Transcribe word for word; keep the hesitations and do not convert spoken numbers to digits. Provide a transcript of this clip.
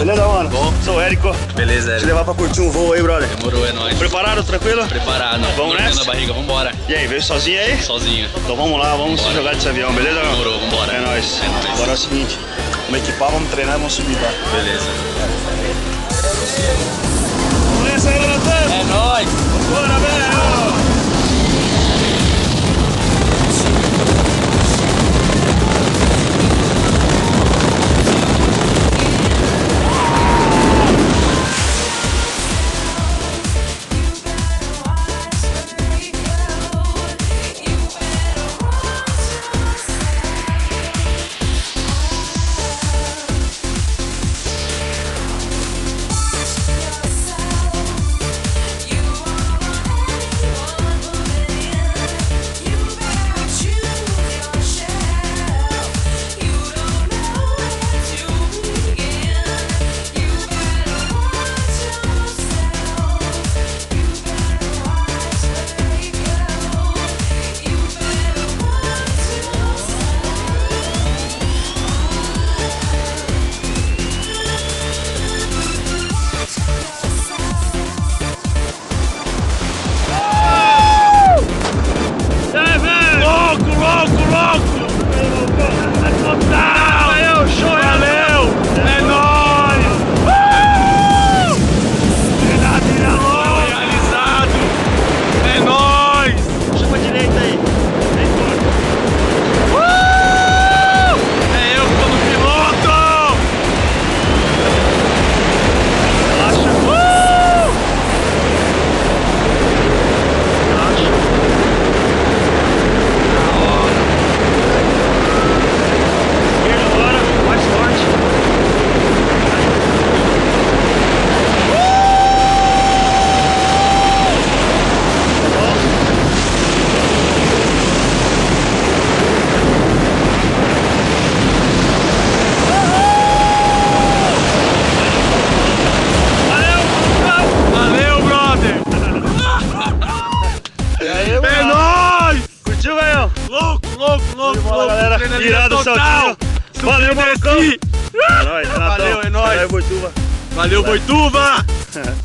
Beleza, mano? Bom. Sou o Érico. Beleza, Érico. Te levar pra curtir um voo aí, brother. Demorou, é nóis. Preparado, tranquilo? Preparado. Vamos nessa? na barriga, vambora. E aí, veio sozinho aí? Sozinho. Então vamos lá, vamos se jogar desse avião, beleza? Demorou, vambora. É nóis. É nóis. Agora é o seguinte, vamos equipar, vamos treinar e vamos subir, tá? Beleza. Vamos nessa aí, Natan? É nóis. Bora, velho! Irado, saltinho. Valeu, Malucão. É nóis, Valeu, é nóis. Valeu, Boituva. Valeu, Boituva.